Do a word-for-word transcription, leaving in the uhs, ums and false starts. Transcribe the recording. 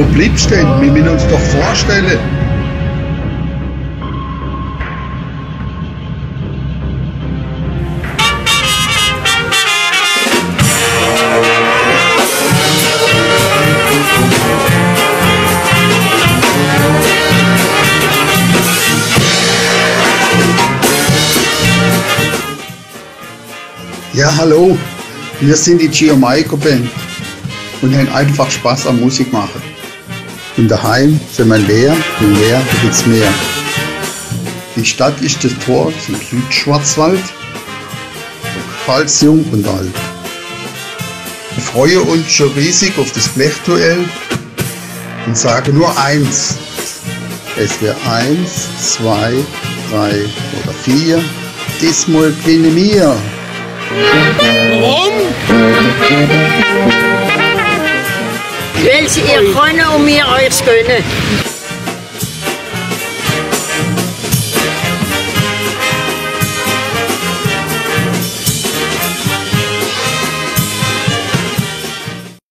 Wo bleibst du denn? Wir müssen uns doch vorstellen. Ja, hallo, wir sind die Chio Maico Band und haben einfach Spaß am Musik machen. Und daheim sind wir leer und leer gibt's mehr. Die Stadt ist das Tor zum Südschwarzwald, falls jung und alt. Wir freuen uns schon riesig auf das Blechduell und sagen nur eins. Es wäre eins, zwei, drei oder vier. Diesmal gewinnen wir. Warum? Weil sie ihr können und wir euch gönnen.